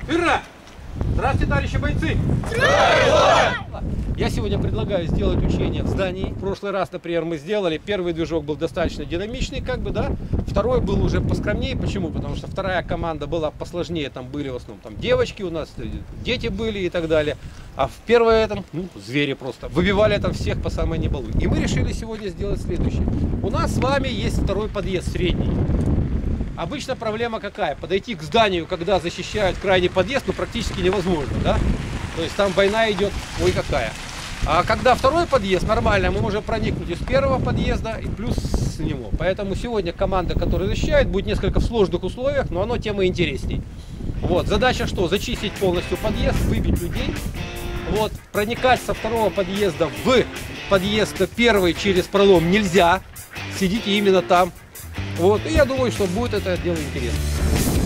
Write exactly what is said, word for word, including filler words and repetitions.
Ура! Здравствуйте, товарищи бойцы! Я сегодня предлагаю сделать учение в здании. В прошлый раз, например, мы сделали. Первый движок был достаточно динамичный, как бы, да. Второй был уже поскромнее. Почему? Потому что вторая команда была посложнее. Там были в основном там девочки у нас, дети были и так далее. А в первой этом, ну, звери просто. Выбивали там всех по самой не балуй. И мы решили сегодня сделать следующее. У нас с вами есть второй подъезд, средний. Обычно проблема какая? Подойти к зданию, когда защищают крайний подъезд, ну, практически невозможно, да? То есть там война идет, ой, какая. А когда второй подъезд, нормально, мы можем проникнуть из первого подъезда и плюс с него. Поэтому сегодня команда, которая защищает, будет несколько в сложных условиях, но оно тем и интересней. Вот, задача что? Зачистить полностью подъезд, выбить людей. Вот, проникать со второго подъезда в подъезд первый через пролом нельзя. Сидите именно там. Вот, и я думаю, что будет это дело интересно.